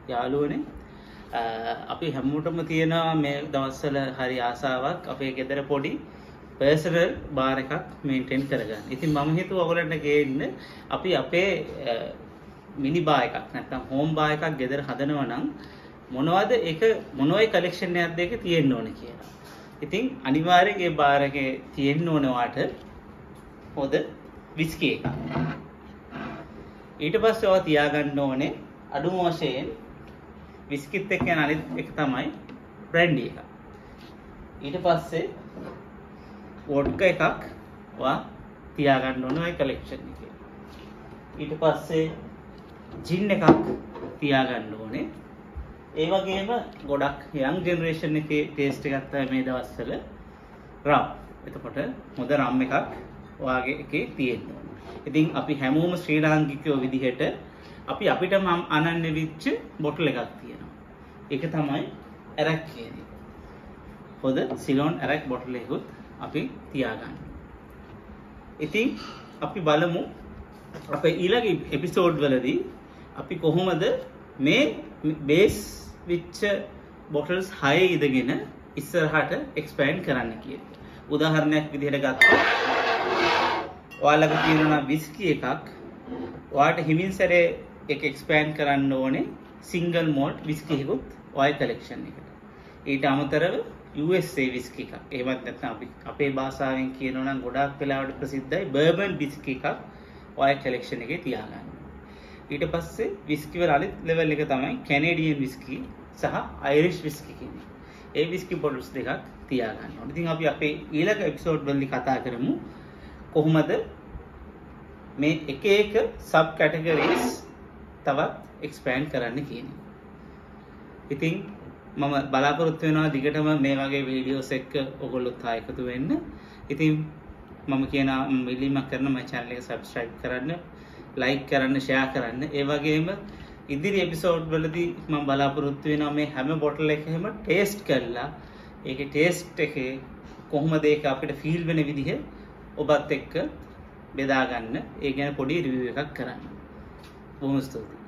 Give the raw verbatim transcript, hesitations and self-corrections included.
යාළුවනේ අපි හැමෝටම තියෙනවා මේ දවස්වල හරි ආසාවක් අපේ ගෙදර පොඩි පර්සනල් බාර් එකක් මේන්ටේන් කරගන්න. ඉතින් මම හිතුවා ඔයගොල්ලන්ට ගේන්න අපි අපේ මිනි බාර් එකක් නැත්නම් හෝම් බාර් එකක් ගෙදර හදනවා නම් මොනවද ඒක මොනවයි කලෙක්ෂන් එකක්ද ඒක තියෙන්න ඕනේ කියලා. ඉතින් අනිවාර්යයෙන් ඒ බාර් එකේ තියෙන්න ඕන වාට හොද විස්කි එකක්. ඊට පස්සේ ඔය තියාගන්න ඕනේ අඩුම වශයෙන් විස්කිත් එක්ක යන අනිත් එක තමයි බ්‍රැන්ඩි එක. ඊට පස්සේ වොඩ්කා එකක් ඔයා තියාගන්න ඕනේ ඔය කලෙක්ෂන් එකේ. ඊට පස්සේ ජින් එකක් තියාගන්න ඕනේ. ඒ වගේම ගොඩක් යං ජෙනරේෂන් එකේ ටේස්ට් එකක් තමයි මේ දවස්වල රම්. එතකොට හොඳ රම් එකක් ඔයාගේ එකේ තියෙන්න ඕනේ. ඉතින් අපි හැමෝම ශ්‍රී ලාංකිකයෝ විදිහට අපි අපිටම අනන්‍ය වෙච්ච බොටල් එකක් තියෙනවා. ඒක තමයි ඇරක් කියන්නේ. හොඳ සිලෝන් ඇරක් බොටල් එකකුත් අපි තියාගන්න. ඉතින් අපි බලමු අපේ ඊළඟ එපිසෝඩ් වලදී අපි කොහොමද මේ බේස් විච්ච බොටල්ස් හය ඉදගෙන ඉස්සරහට එක්ස්පෑන්ඩ් කරන්න කියලා. උදාහරණයක් විදිහට ගත්තොත් ඔයාලගේ තියෙනවා විස්කි එකක් ඔයාලට හිමින් සැරේ එක එක්ස්පෑන්ඩ් කරන්න ඕනේ සිංගල් මෝල්ට් විස්කි එකකුත් ඔය කලෙක්ෂන් එකට. ඊට අමතරව යූ එස් ඒ විස්කි එකක්. එහෙමත් නැත්නම් අපි අපේ භාෂාවෙන් කියනවා නම් ගොඩාක් වෙලාවට ප්‍රසිද්ධයි බර්බන් විස්කි එකක් ඔය කලෙක්ෂන් එකේ තියාගන්න. ඊට පස්සේ විස්කි වල අනිත් ලෙවල් එක තමයි කැනේඩියන් විස්කි සහ අයිරිෂ් විස්කි කියන්නේ. ඒ විස්කි බොටල්ස් දෙකක් තියාගන්න ඕනේ. ඉතින් අපි අපේ ඊළඟ එපිසෝඩ් වලදී කතා කරමු කොහොමද මේ එක එක සබ් කැටගරිස් තවත් එක්ස්පෑන්ඩ් කරන්න කියන්නේ. ඉතින් මම බලාපොරොත්තු වෙනවා දිගටම මේ වගේ වීඩියෝස් එක්ක ඔයගොල්ලොත් ආ එකතු වෙන්න. ඉතින් මම කියන ඉල්ලීමක් කරන මගේ channel එක subscribe කරන්න, like කරන්න, share කරන්න. ඒ වගේම ඉදිරි එපිසෝඩ් වලදී මම බලාපොරොත්තු වෙනවා මේ හැම බොටල් එකකම ටේස්ට් කරලා ඒකේ ටේස්ට් එකේ කොහොමද ඒක අපිට ෆීල් වෙන විදිහ ඔබත් එක්ක බෙදා ගන්න. ඒ ගැන පොඩි රිවිව් එකක් කරන්න. බොහොම ස්තුතියි.